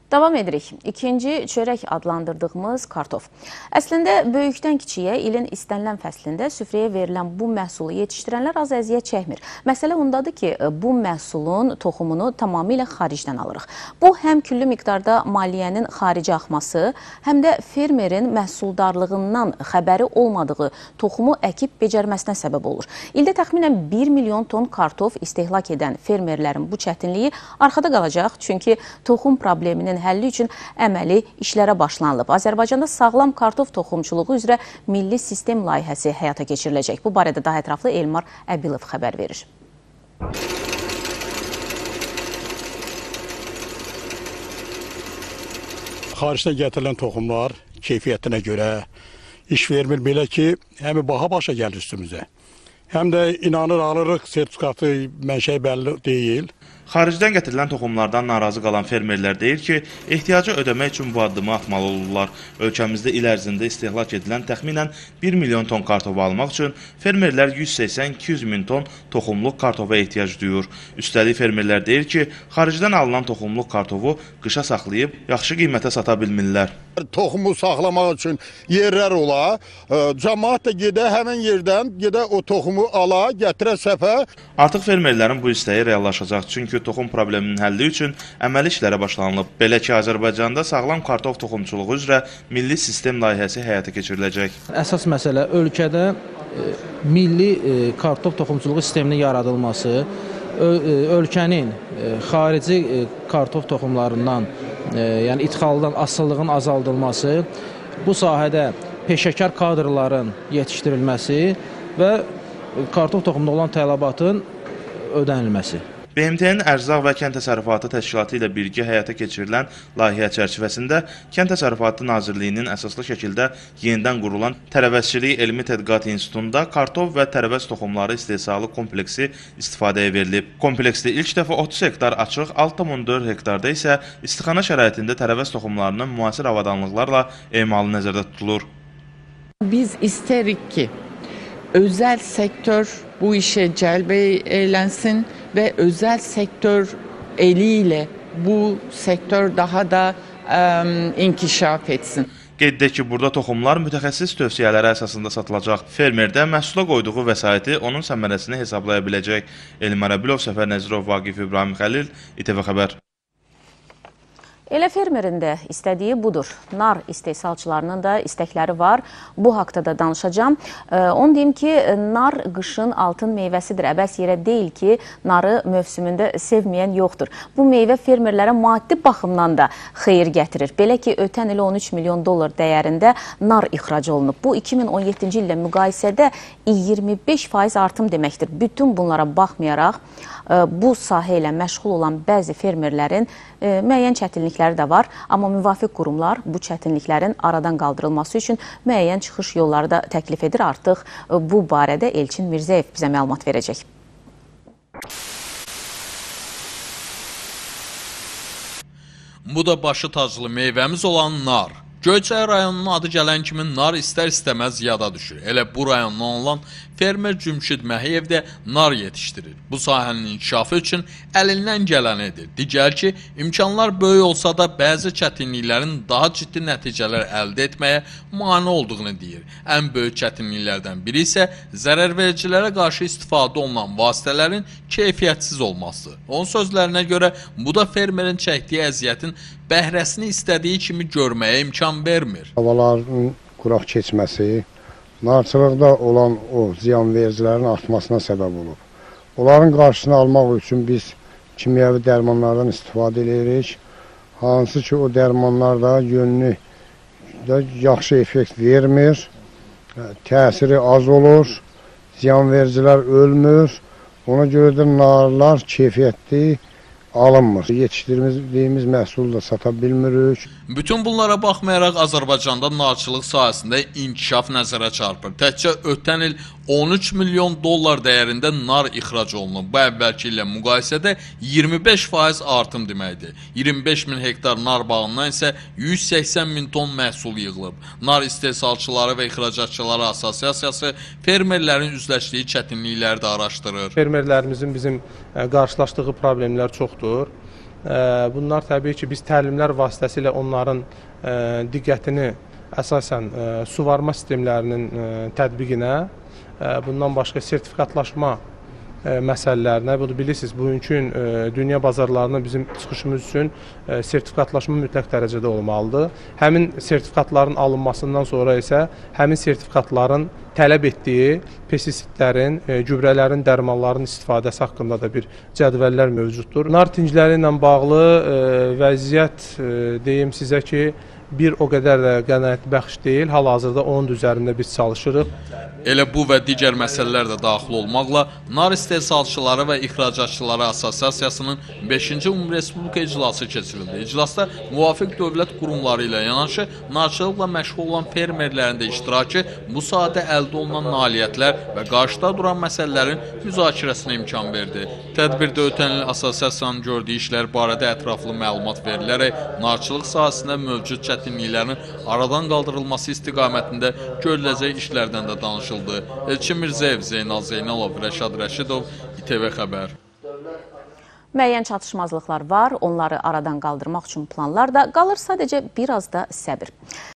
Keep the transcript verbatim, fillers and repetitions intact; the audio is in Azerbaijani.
Davam edirik. İkinci çörək adlandırdığımız kartof. Əslində, böyükdən kiçiyə ilin istənilən fəslində süfrəyə verilən bu məhsulu yetişdirənlər az əziyyət çəkmir. Məsələ ondadır ki, bu məhsulun toxumunu tamamilə xaricdən alırıq. Bu, həm küllü miqdarda maliyyənin xarici axması, həm də fermerin məhsuldarlığından xəbəri olmadığı toxumu əkib becərməsinə səbəb olur. İldə təxminən bir milyon ton kartof istehlak edən fermerlərin bu çətinliyi arxada qalacaq, çünki toxum probleminin həlli üçün əməli işlərə başlanılıb. Azərbaycanda sağlam kartof toxumçuluğu üzrə milli sistem layihəsi həyata keçiriləcək. Bu barədə daha ətraflı Elmar Əbilov xəbər verir. Xaricdən gətirilən toxumlar keyfiyyətinə görə iş vermir, belə ki, həm baha başa gəlir üstümüzə. Həm də inanır alırıq, sertifikatı mənşəyi bəlli deyil. Xaricdən gətirilən toxumlardan narazı qalan fermerlər deyir ki, ehtiyacı ödəmək üçün bu addımı atmalı olurlar. Ölkəmizdə il ərzində istehlak edilən təxminən bir milyon ton kartofu almaq üçün fermerlər yüz səksən iki yüz min ton toxumluq kartofa ehtiyac duyur. Üstəlik fermerlər deyir ki, xaricdən alınan toxumluq kartofu qışa saxlayıb yaxşı qiymətə sata bilmirlər. Toxumu saxlamaq üçün yerlər ola, cəmaət də gedə, həmin yerdən gedə o toxumu ala, gətirə səfə. Artıq fermerlərin bu istəyi reallaşacaq, çünki toxum probleminin həlli üçün əməli işlərə başlanılıb. Belə ki, Azərbaycanda sağlam kartof toxumçuluğu üzrə milli sistem layihəsi həyata keçiriləcək. Əsas məsələ ölkədə e, milli e, kartof toxumçuluğu sisteminin yaradılması, ö, e, ölkənin e, xarici e, kartof toxumlarından, e, yəni ixaldan asıllığın azaldılması, bu sahədə peşəkar kadrların yetişdirilməsi və kartof toxumunda olan tələbatın ödənilməsi. B M T-nin Ərzaq və Kənd Təsərrüfatı Təşkilatı ilə birgə həyata keçirilən layihə çərçivəsində Kənd Təsərrüfatı Nazirliyinin əsaslı şəkildə yenidən qurulan Tərəvəzçilik Elmi Tədqiqat İnstitutunda kartof və tərəvəz toxumları istehsalı kompleksi istifadəyə verilib. Kompleksdə ilk dəfə otuz hektar açıq, altı min dörd hektarda isə istixana şəraitində tərəvəz toxumlarının müasir avadanlıqlarla emalı nəzərdə tutulur. Biz istərik ki, özel sektör bu işe cəlb eylənsin və özel sektör eliyle bu sektör daha da ə, inkişaf etsin. Qeyd edək ki, burada toxumlar mütəxəssis tövsiyələri əsasında satılacaq. Fermer də məhsula qoyduğu vəsaiti onun səmərəsini hesablaya biləcək. Elmar Əbilov, Səfər Nəzirov, Vaqif İbrahim Xəlil, İTV Xəbər. Elə fermerin də istədiyi budur. Nar istehsalçılarının da istəkləri var. Bu haqda da danışacağım. Onu deyim ki, nar qışın altın meyvəsidir. Əbəs yerə deyil ki, narı mövsümündə sevməyən yoxdur. Bu meyvə fermerlərə maddi baxımdan da xeyir gətirir. Belə ki, ötən il on üç milyon dollar dəyərində nar ixrac olunub. Bu, iki min on yeddinci illə müqayisədə iyirmi beş faiz artım deməkdir. Bütün bunlara baxmayaraq, bu sahə ilə məşğul olan bəzi fermerlərin müəyyən çətinlikləri də var, amma müvafiq qurumlar bu çətinliklərin aradan qaldırılması üçün müəyyən çıxış yolları da təklif edir. Artıq bu barədə Elçin Mirzəyev bizə məlumat verəcək. Bu da başı taclı meyvəmiz olan nar. Göyçay rayonunun adı gələn kimi nar istər-istəməz yada düşür. Elə bu rayondan olan fermer Cümşid Məhiyev də nar yetişdirir. Bu sahənin inkişafı üçün əlindən gələn edir. Digər ki, imkanlar böyük olsa da bəzi çətinliklərin daha ciddi nəticələr əldə etməyə mane olduğunu deyir. Ən böyük çətinliklərdən biri isə zərərvericilərə qarşı istifadə olunan vasitələrin keyfiyyətsiz olması. Onun sözlərinə görə bu da fermerin çəkdiyi əziyyətin bəhrəsini istədiyi kimi görməyə imkan vermir. Havaların quraq keçməsi, narçılıqda olan o ziyanvericilərin artmasına səbəb olub. Onların qarşısını almaq üçün biz kimyəvi dərmanlardan istifadə edirik. Hansı ki, o dərmanlar da yönlü da yaxşı effekt vermir, təsiri az olur, ziyanvericilər ölmür. Ona görə də narlar keyfiyyətli alınmır. Yetişdirdiyimiz məhsulu da sata bilmirik. Bütün bunlara baxmayaraq Azərbaycanda narçılıq sahəsində inkişaf nəzərə çarpır. Təkcə ötən il on üç milyon dollar dəyərində nar ixrac olunub. Bu əvvəlki ilə müqayisədə iyirmi beş faiz artım deməkdir. iyirmi beş min hektar nar bağından isə yüz səksən min ton məhsul yığılıb. Nar istehsalçıları və ixracatçıları Assosiasiyası fermerlərin üzləşdiyi çətinlikləri də araşdırır. Fermerlərimizin bizim qarşılaşdığı problemlər çoxdur. Bunlar təbii ki, biz təlimlər vasitəsilə onların diqqətini əsasən suvarma sistemlərinin tətbiqinə, bundan başqa sertifikatlaşma məsələlərinə, bunu bilirsiniz, bugünkü dünya bazarlarına bizim çıxışımız üçün sertifikatlaşma mütləq dərəcədə olmalıdır. Həmin sertifikatların alınmasından sonra isə həmin sertifikatların tələb etdiyi pestisidlərin, gübrələrin, dərmanların istifadəsi haqqında da bir cədvəllər mövcuddur. Nar tincləri ilə bağlı vəziyyət deyim sizə ki, bir o qədər də qənaətbəxş deyil. Hal-hazırda onun üzərində biz çalışırıq. Elə bu və digər məsələlər də daxil olmaqla nar istehsalçıları və ixracatçıları Assosiasiyasının beşinci Ümumrespublika iclası keçirildi. İclasda müvafiq dövlət qurumları ilə yanaşı narçılıqla məşğul olan fermerlərin də iştirakı bu sahədə əldə olunan nailiyyətlər və qarşıda duran məsələlərin müzakirəsinə imkan verdi. Tədbirdə ötən il Assosiasiyanın gördüyü işlər barədə ətraflı məlumat verilərək narçılıq sahəsində mövcud çətinliklərin aradan qaldırılması istiqamətində görüləcək işlərdən də danışıldı. Elçin Mirzəyev, Zeynal Zeynalov, Rəşad Rəşidov, İTV Xəbər. Müəyyən çatışmazlıqlar var, onları aradan qaldırmaq üçün planlar da qalır, sadəcə biraz da səbir.